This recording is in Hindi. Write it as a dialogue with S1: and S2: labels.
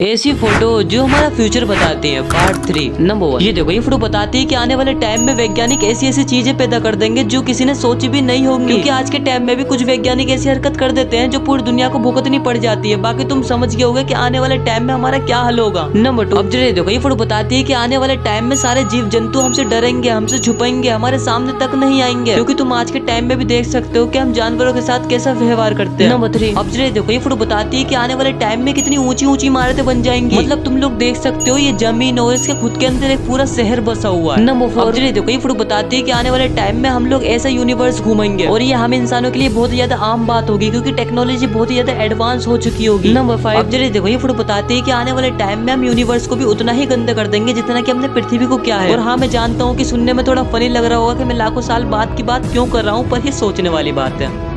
S1: ऐसी फोटो जो हमारा फ्यूचर बताती है। Part 3 number 1। ये देखो, ये फोटो बताती है कि आने वाले टाइम में वैज्ञानिक ऐसी ऐसी चीजें पैदा कर देंगे जो किसी ने सोची भी नहीं होंगी, क्योंकि आज के टाइम में भी कुछ वैज्ञानिक ऐसी हरकत कर देते हैं जो पूरी दुनिया को भुगतनी पड़ जाती है। बाकी तुम समझ गए होगे कि आने वाले टाइम में हमारा क्या हल होगा। नंबर 2। अब जो देखो, ये फोटो बताती है कि आने वाले टाइम में सारे जीव जंतु हमसे डरेंगे, हमसे छुपेंगे, हमारे सामने तक नहीं आएंगे, क्योंकि तुम आज के टाइम में भी देख सकते हो कि हम जानवरों के साथ कैसा व्यवहार करते हैं। नंबर 3। अब जो देखो, ये फोटो बताती है कि आने वाले टाइम में कितनी ऊंची ऊंची इमारतें बन जाएंगी। मतलब तुम लोग देख सकते हो ये जमीन और इसके खुद के अंदर एक पूरा शहर बसा हुआ है। नंबर 4। देखो, ये फोटो बताती है कि आने वाले टाइम में हम लोग ऐसा यूनिवर्स घूमेंगे और ये हम इंसानों के लिए बहुत ही ज्यादा आम बात होगी, क्योंकि टेक्नोलॉजी बहुत ही ज्यादा एडवांस हो चुकी होगी। नंबर 5। देखो, ये फोटो बताती है कि आने वाले टाइम में हम यूनिवर्स को भी उतना ही गंदा कर देंगे जितना कि हमने पृथ्वी को किया है। और हाँ, मैं जानता हूँ कि सुनने में थोड़ा फनी लग रहा होगा कि मैं लाखों साल बाद की बात क्यों कर रहा हूँ, पर ये सोचने वाली बात है।